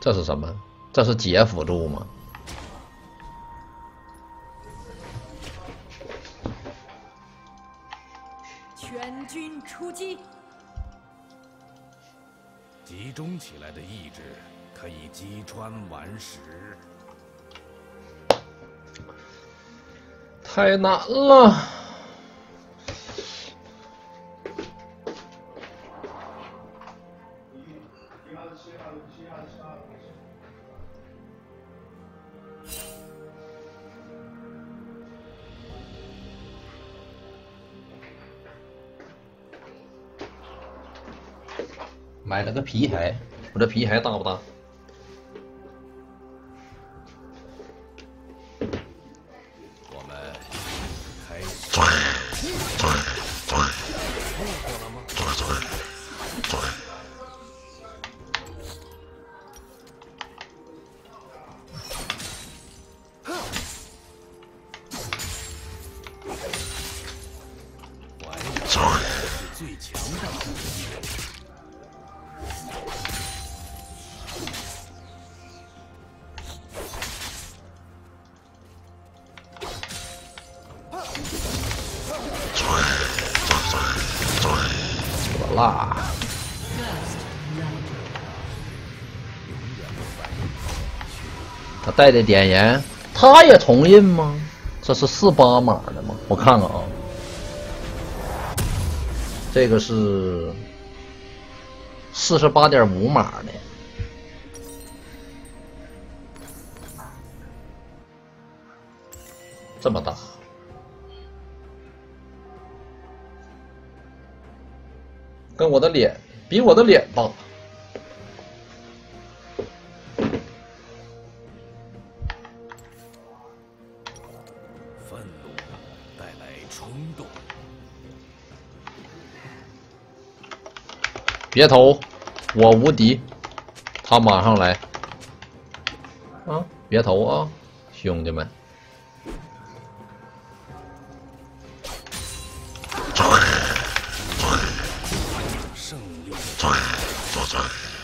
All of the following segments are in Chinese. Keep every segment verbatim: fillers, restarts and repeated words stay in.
这是什么？这是解辅助吗？ 全军出击！ 集中起来的意志可以击穿顽石。 太难了。买了个皮海，我这皮海大不大？ 我们开始。 转转转错过了吗？ 转转转。 转是最强大的。 啦！他带的点烟，他也重印吗？这是四八码的吗？我看看啊，这个是四十八点五码的，这么大。跟我的脸比我的脸大， 愤怒带来冲动。 别投，我无敌，他马上来。啊，别投啊，兄弟们！ 转左转，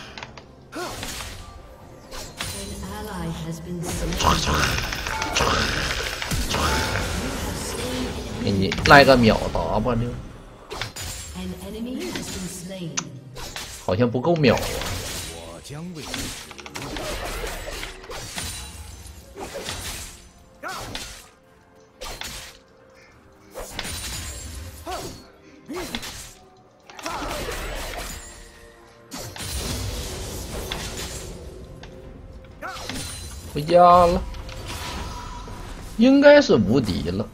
转转转转， 给你来个秒 W， 好像不够秒啊。 我将为你指路。 回家了，应该是无敌了。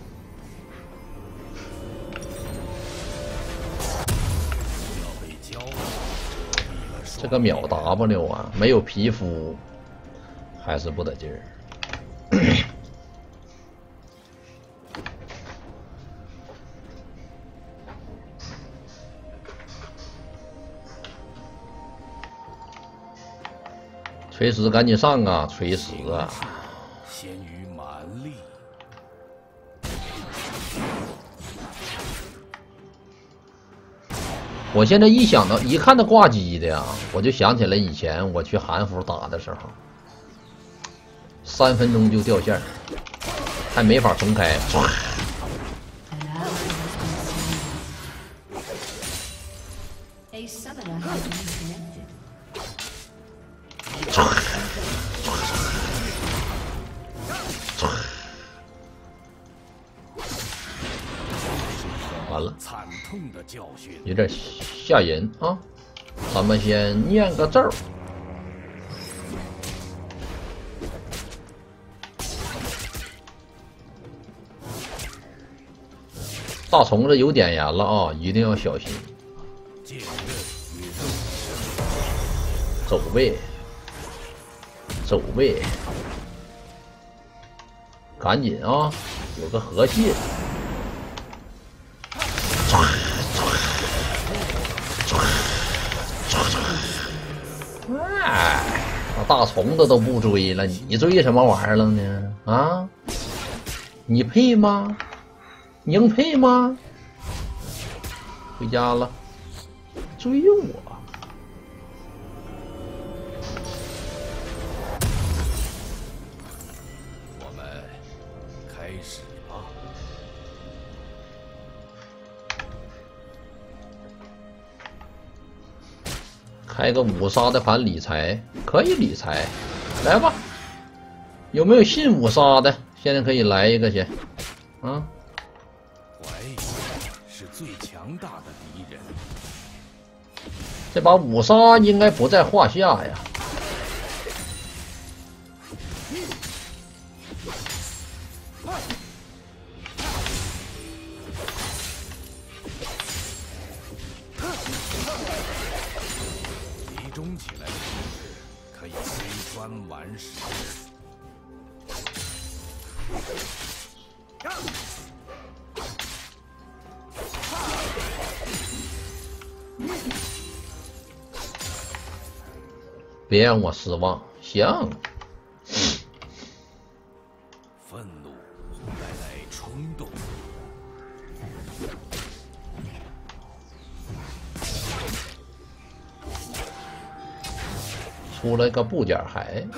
这个秒 W 啊，没有皮肤还是不得劲儿。锤石赶紧上啊！锤石啊！ 先于蛮力。 我现在一想到一看到挂机的呀，我就想起来以前我去韩服打的时候，三分钟就掉线，还没法重开。 转转转， 完了， 惨痛的教训， 有点吓人啊！咱们先念个咒。大虫子有点燃了啊，一定要小心。走位，走位，赶紧啊！有个河蟹。 转转转转转， 哎，那大虫子都不追了，你追什么玩意儿了呢？啊，你配吗？你配吗？回家了，追我。 开个五杀的盘理财，可以理财，来吧。有没有信五杀的？现在可以来一个先。啊， 怀疑是最强大的敌人。 这把五杀应该不在话下呀。 集中起来的意志可以击穿顽石。 别让我失望，行。 愤怒带来冲动。 出了个布甲骸。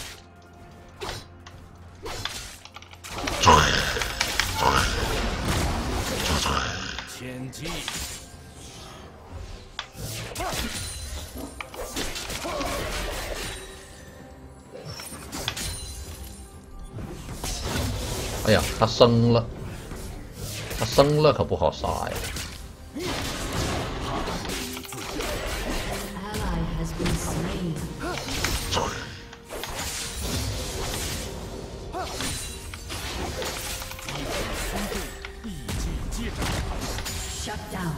追追追追！ 前击。 哎呀，他生了，他生了可不好杀呀！ Shut down.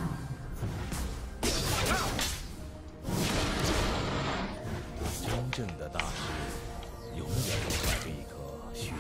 真正的大师永远都怀着一颗血。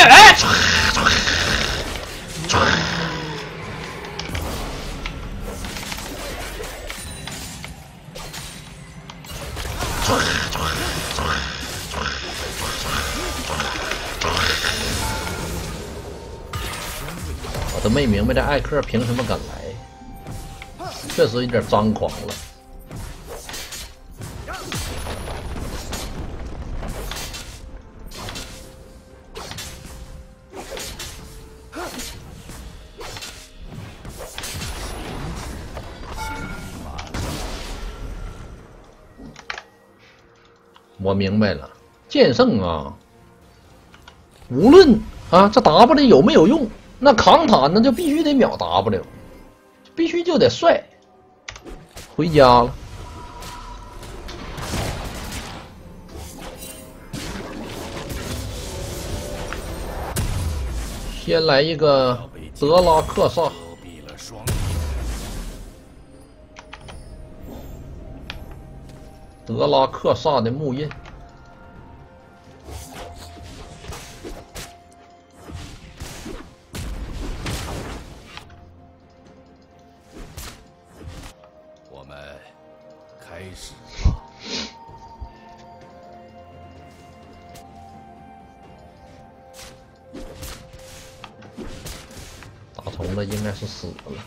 我都没明白这艾克凭什么敢来，确实有点张狂了。我明白了，剑圣啊，无论啊这 W 有没有用。 那扛塔那就必须得秒 W， 必须就得帅。回家了。先来一个德拉克萨。德拉克萨的木印。 开始吧。 大虫子应该是死了。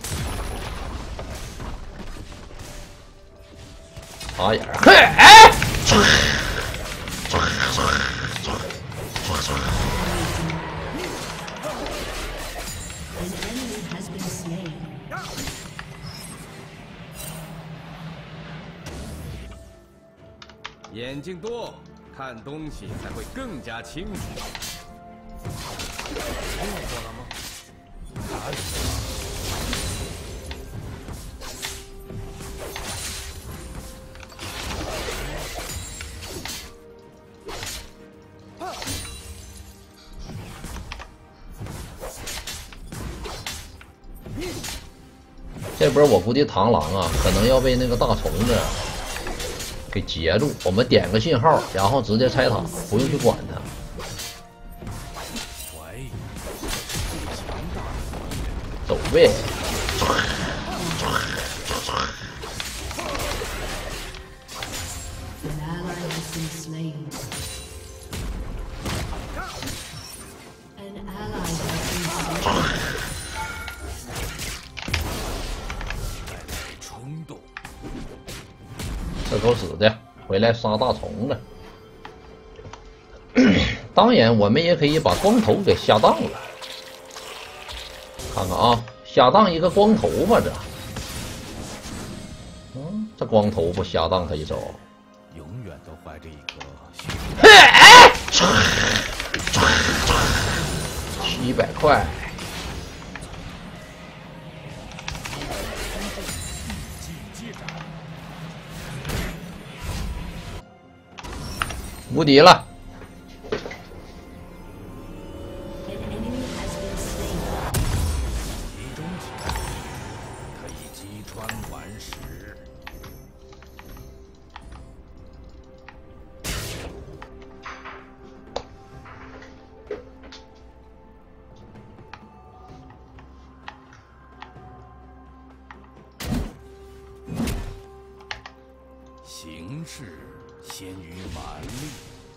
插眼儿，嘿，哎！ 追追追追追追！ An enemy has been slain. 眼睛多，看东西才会更加清楚。错过了吗？哪里？ 这波我估计螳螂啊，可能要被那个大虫子。 给截住，我们点个信号，然后直接拆塔，不用去管它。走呗。 冲动。 这狗屎的，回来杀大虫子。当然，我们也可以把光头给下档了。看看啊，下档一个光头吧，这。嗯，这光头不瞎荡他一招， 永远都怀着一颗虚七百块。无敌了！ An enemy has been slain. 集中起来，可以击穿顽石。形势先于蛮力。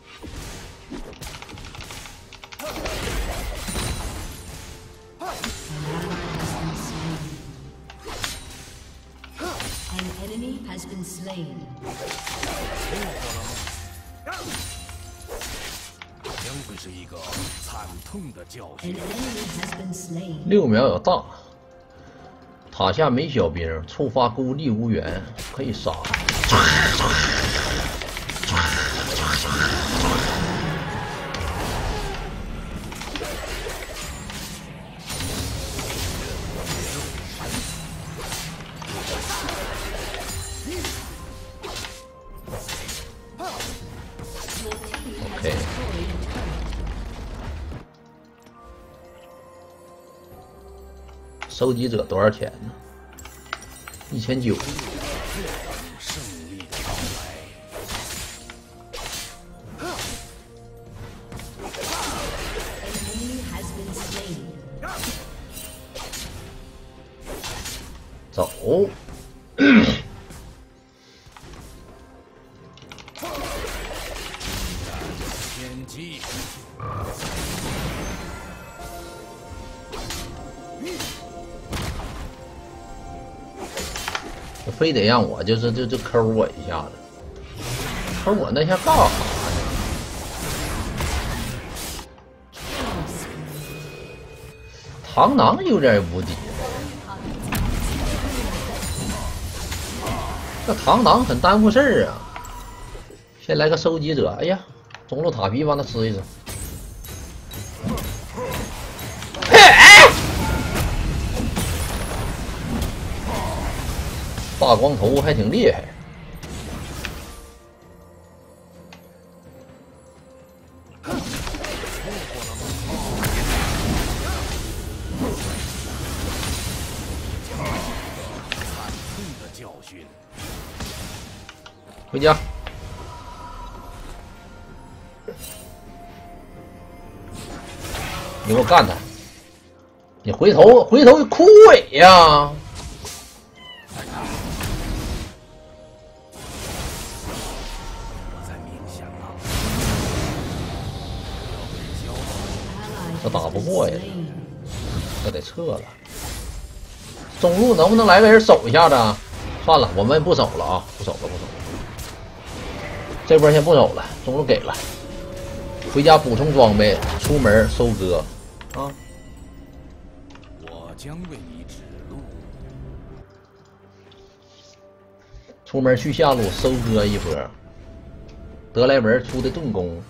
An enemy has been slain. 将会是一个惨痛的教 An 训。 enemy has been slain. 六秒有大，塔下没小兵，触发孤立无援，可以杀。OK。 收集者多少钱呢？一千九。 胜利的到来。 An enemy has been slain. 走。 天机。 非得让我就是就就抠我一下子，抠我那下干啥呢？螳螂有点无敌，这螳螂很耽误事儿啊。先来个收集者，哎呀，中路塔皮帮他吃一吃。 大光头还挺厉害， 惨痛的教训。 回家。你给我干他！你回头回头枯萎呀！ 这打不过呀，这得撤了。中路能不能来个人守一下子？算了，我们不守了啊，不守了，不守了。这波先不守了，中路给了，回家补充装备，出门收割啊。 我将为你指路。 出门去下路收割一波。德莱文出的盾弓。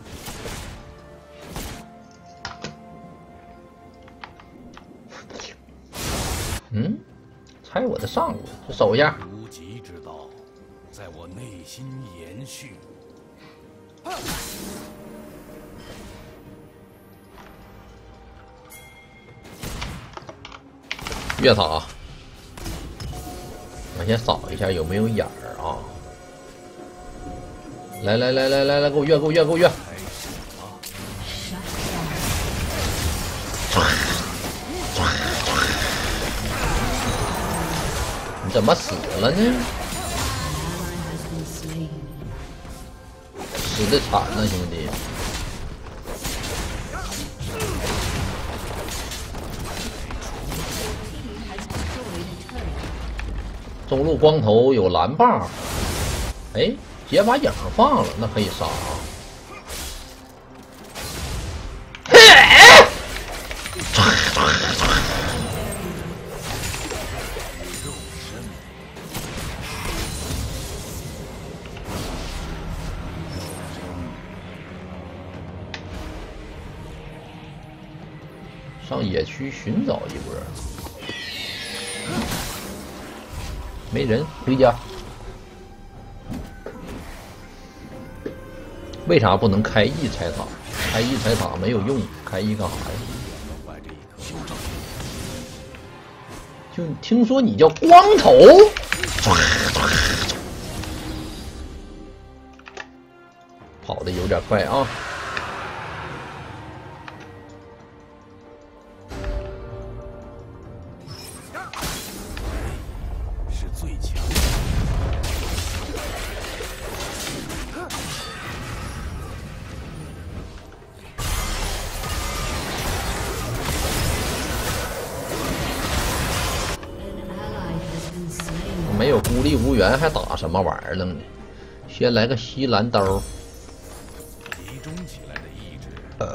嗯，猜我的上路，就守一下。 无极之道，在我内心延续。 越塔，我先扫一下有没有眼儿啊！来来来来来来，给我越，给我越，给我越！你怎么死了呢？死的惨呐，兄弟！中路光头有蓝棒，哎，姐把影放了，那可以杀啊！ 上野区寻找一波。没人，回家。为啥不能开一拆塔？开一拆塔没有用，开一干啥呀？就听说你叫光头，跑的有点快啊！ 是最强。 没有孤立无援，还打什么玩意儿了呢？先来个西兰刀， 集中起来的意志。 呃，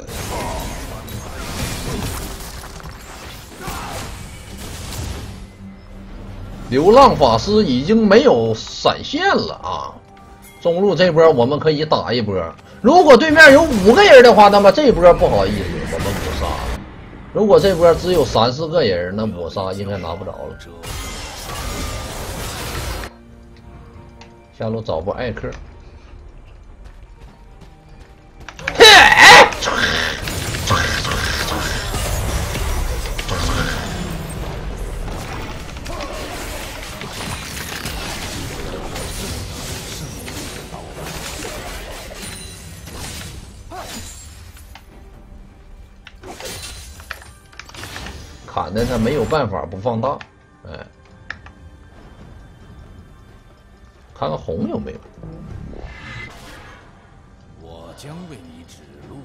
流浪法师已经没有闪现了啊！中路这波我们可以打一波。如果对面有五个人的话，那么这波不好意思，我们抹杀了。如果这波只有三四个人，那抹杀应该拿不着了。下路找波艾克。砍的他没有办法不放大，哎，看看红有没有。 我将为你指路。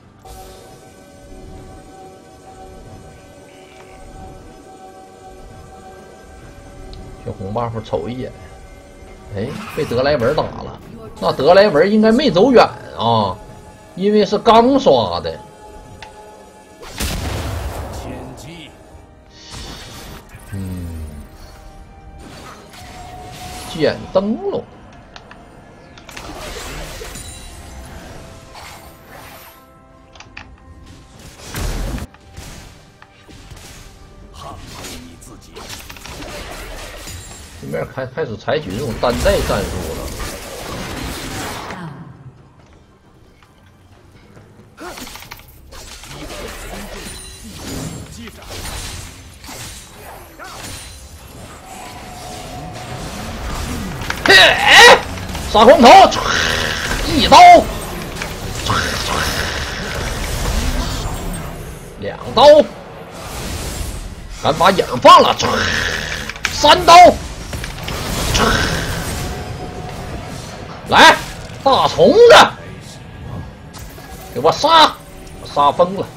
小红 buff 瞅一眼，哎，被德莱文打了。那德莱文应该没走远啊，因为是刚刷的。嗯，捡灯笼。 捍卫你自己。 对面开开始采取这种单带战术了。杀光头，一刀，两刀，敢把影放了，三刀，来，大虫子，给我杀，我杀疯了。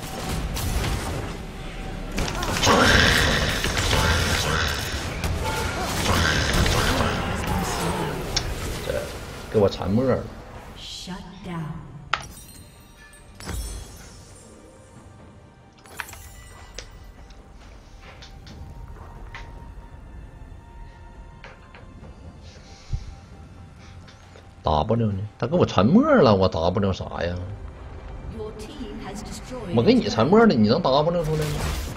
给我沉默了。 Shut down. 打不了呢，他给我沉默了，我打不了啥呀？ Your team has destroyed. 我给你沉默了，你能打不了出来吗？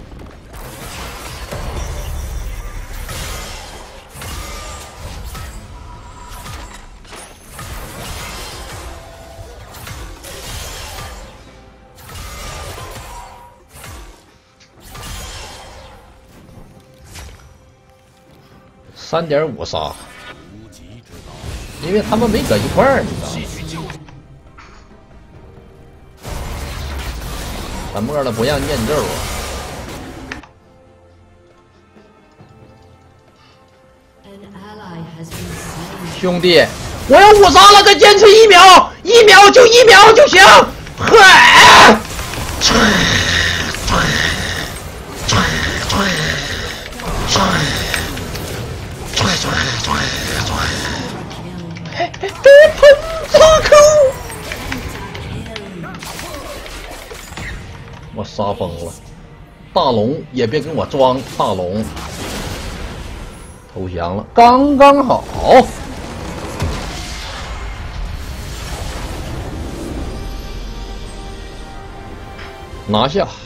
三点五杀，因为他们没搁一块儿，你知道吗？沉默了，不让念咒啊！兄弟，我要五杀了，再坚持一秒，一秒就一秒就行。嗨！得喷扎扣！我杀疯了，大龙也别跟我装，大龙投降了，刚刚好，拿下。